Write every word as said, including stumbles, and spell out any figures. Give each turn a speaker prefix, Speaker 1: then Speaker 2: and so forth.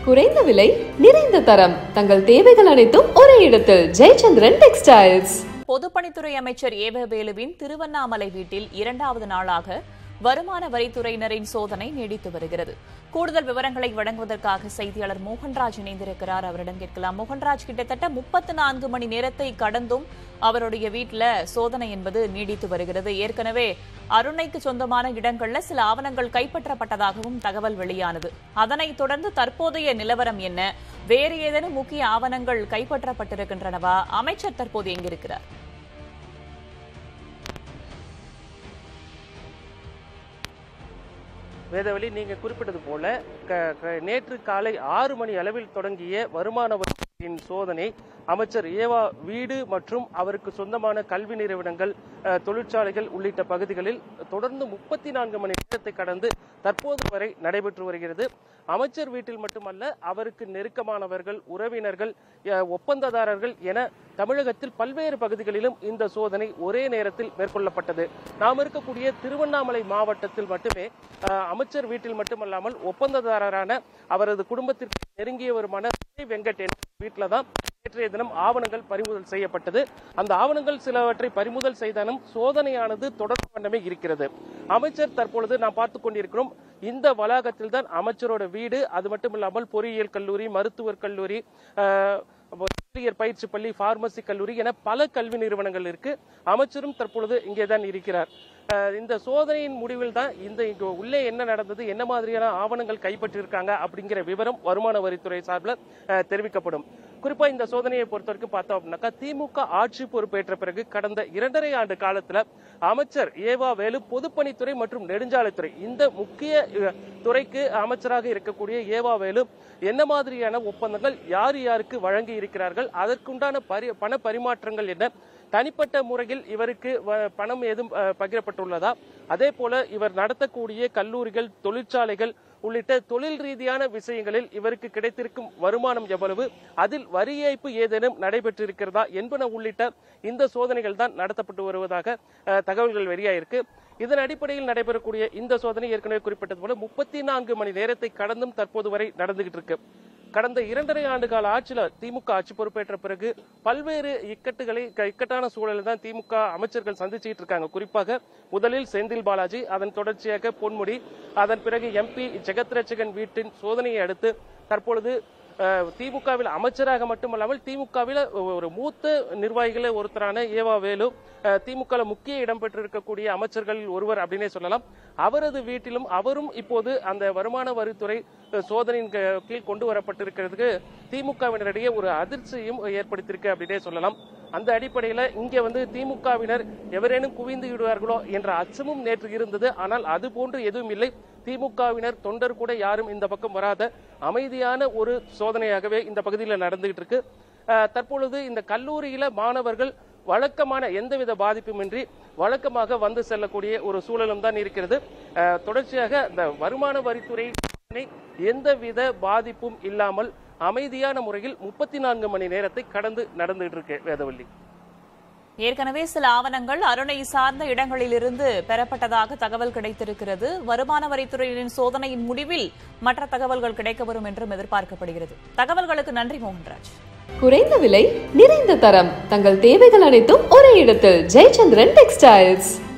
Speaker 1: குறைந்த விலை, நிறைந்த தரம், தங்கள் தேவைகள் அனைத்தும் ஒரே இடத்தில். ஜெயச்சந்திரன் டெக்ஸ்டைல்ஸ்.
Speaker 2: பொதுப்பணித்துறை அமைச்சர் ஏவ வேலுவின் திருவண்ணாமலை வீட்டில் இரண்டாவது நாளாக வருமான வரித்துறையினரின் சோதனை நீடித்து வருகிறது. கூடுதல் விவரங்களை வழங்குவதற்காக செய்தியாளர் மோகன்ராஜ் இணைந்திருக்கிறார். அவரிடம் கேட்கலாம். மோகன்ராஜ், கிட்டத்தட்ட முப்பத்தி நான்கு மணி நேரத்தை கடந்தும் அவருடைய வீட்டில் சோதனை என்பது நீடித்து வருகிறது. ஏற்கனவே அருணைக்கு சொந்தமான இடங்கள்ல சில ஆவணங்கள் கைப்பற்றப்பட்டதாகவும் தகவல் வெளியானது. அதனைத் தொடர்ந்து தற்போதைய நிலவரம் என்ன? வேறு ஏதேனும் முக்கிய ஆவணங்கள் கைப்பற்றப்பட்டிருக்கின்றனவா? அமைச்சர் தற்போது எங்கிருக்கிறார்?
Speaker 3: வேதவழி, நீங்க குறிப்பிட்டது போல நேற்று காலை ஆறு மணி அளவில் தொடங்கிய வருமான வரியின் சோதனை அமைச்சர் ஏவா வீடு மற்றும் அவருக்கு சொந்தமான கல்வி நிறுவனங்கள், தொழிற்சாலைகள் உள்ளிட்ட பகுதிகளில் தொடர்ந்து முப்பத்தி நான்கு மணி நேரத்தை கடந்து தற்போது வரை நடைபெற்று வருகிறது. அமைச்சர் வீட்டில் மட்டுமல்ல, அவருக்கு நெருக்கமானவர்கள், உறவினர்கள், ஒப்பந்ததாரர்கள் என தமிழகத்தில் பல்வேறு பகுதிகளிலும் இந்த சோதனை ஒரே நேரத்தில் மேற்கொள்ளப்பட்டது. நாம் இருக்கக்கூடிய திருவண்ணாமலை மாவட்டத்தில் மட்டுமே அமைச்சர் வீட்டில் மட்டுமல்லாமல் ஒப்பந்ததாரரான அவரது குடும்பத்திற்கு நெருங்கியவருமான வெங்கட் வீட்டில தான் நேற்றைய தினம் ஆவணங்கள் பறிமுதல் செய்யப்பட்டது. அந்த ஆவணங்கள் சிலவற்றை பறிமுதல் செய்தாலும் சோதனையானது தொடர்ந்து வண்ணமே இருக்கிறது. அமைச்சர் தற்பொழுது நாம் பார்த்துக் கொண்டிருக்கிறோம். இந்த வளாகத்தில் தான் அமைச்சரோட வீடு, அது மட்டுமில்லாமல் பொறியியல் கல்லூரி, மருத்துவர் கல்லூரி, பயிற்சி பள்ளி, பார்மசி கல்லூரி என பல கல்வி நிறுவனங்கள் இருக்கு. அமைச்சரும் தற்பொழுது இங்கேதான் இருக்கிறார். இந்த சோதனையின் முடிவில் தான் இந்த இங்க உள்ளே என்ன நடந்தது, என்ன மாதிரியான ஆவணங்கள் கைப்பற்றிருக்காங்க அப்படிங்கிற விவரம் வருமான வரித்துறை சார்பில் தெரிவிக்கப்படும். குறிப்பா இந்த சோதனையை பொறுத்தவரைக்கும் பார்த்தோம் அப்படின்னாக்கா, திமுக ஆட்சி பொறுப்பேற்ற பிறகு கடந்த இரண்டரை ஆண்டு காலத்துல அமைச்சர் ஏவா வேலு பொதுப்பணித்துறை மற்றும் நெடுஞ்சாலைத்துறை இந்த முக்கிய துறைக்கு அமைச்சராக இருக்கக்கூடிய ஏவா வேலு என்ன மாதிரியான ஒப்பந்தங்கள் யார் யாருக்கு வழங்கி இருக்கிறார்கள், அதற்குண்டான பரி பண பரிமாற்றங்கள் என்ன, தனிப்பட்ட முறையில் இவருக்கு பணம் ஏதும் பகிரப்பட்டுள்ளதா, அதே போல இவர் நடத்தக்கூடிய கல்லூரிகள், தொழிற்சாலைகள் உள்ளிட்ட தொழில் ரீதியான விஷயங்களில் இவருக்கு கிடைத்திருக்கும் வருமானம் எவ்வளவு, அதில் வரி ஏய்ப்பு ஏதேனும் நடைபெற்றிருக்கிறதா என்பன உள்ளிட்ட இந்த சோதனைகள் தான் நடத்தப்பட்டு வருவதாக தகவல்கள் வெளியாயிருக்கு. இதன் அடிப்படையில் நடைபெறக்கூடிய இந்த சோதனை ஏற்கனவே குறிப்பிட்டது போல முப்பத்தி நான்கு மணி நேரத்தை கடந்தும் தற்போது வரை நடந்துகிட்டு இருக்கு. கடந்த இரண்டரை ஆண்டு கால ஆட்சியில திமுக ஆட்சி பொறுப்பேற்ற பிறகு பல்வேறு இக்கட்டுகளை இக்கட்டான சூழலில் தான் திமுக அமைச்சர்கள் சந்திச்சுட்டு இருக்காங்க. குறிப்பாக முதலில் செந்தில் பாலாஜி, அதன் தொடர்ச்சியாக பொன்முடி, அதன் பிறகு எம்பி ஜெகத்ரட்சகன் வீட்டின் சோதனையை அடுத்து தற்பொழுது திமுகவில் அமைச்சராக மட்டுமல்லாமல் திமுகவில் ஒரு மூத்த நிர்வாகிகள ஒருத்தரான ஏவா வேலு, திமுக முக்கிய இடம் பெற்றிருக்கக்கூடிய அமைச்சர்கள் ஒருவர் அப்படின்னே சொல்லலாம். அவரது வீட்டிலும் அவரும் இப்போது அந்த வருமான வரித்துறை சோதனையின் கீழ் கொண்டு வரப்பட்டிருக்கிறதுக்கு திமுகவினரிடையே ஒரு அதிர்ச்சியும் ஏற்படுத்தியிருக்கு அப்படின்னே சொல்லலாம். அந்த அடிப்படையில் இங்கே வந்து திமுகவினர் எவரேனும் குவிந்து விடுவார்களோ என்ற அச்சமும் நேற்று இருந்தது. ஆனால் அது போன்று எதுவும் இல்லை. திமுகவினர் தொண்டர் கூட யாரும் இந்த பக்கம் வராத அமைதியான ஒரு சோதனையாகவே இந்த பகுதியில் நடந்துகிட்டு இருக்கு. தற்பொழுது இந்த கல்லூரியில மாணவர்கள் வழக்கமான எந்தவித பாதிப்புமின்றி வழக்கமாக வந்து செல்லக்கூடிய ஒரு சூழலும் தான் இருக்கிறது. தொடர்ச்சியாக இந்த வருமான வரித்துறை எந்தவித பாதிப்பும் இல்லாமல் அமைதியான முறையில் முப்பத்தி நான்கு மணி நேரத்தை கடந்து நடந்துகிட்டு இருக்கு. வேதவள்ளி,
Speaker 2: ஏற்கனவே சில ஆவணங்கள் அருணை சார்ந்த இடங்களிலிருந்து பெறப்பட்டதாக தகவல் கிடைத்திருக்கிறது. வருமான வரித்துறையினரின் சோதனையின் முடிவில் மற்ற தகவல்கள் கிடைக்க வரும் என்றும் எதிர்பார்க்கப்படுகிறது. தகவல்களுக்கு நன்றி மோகன்ராஜ்.
Speaker 1: குறைந்த விலை, நிறைந்த தரம், தங்கள் தேவைகள் அனைத்தும் ஒரே இடத்தில். ஜெயச்சந்திரன் டெக்ஸ்டைல்ஸ்.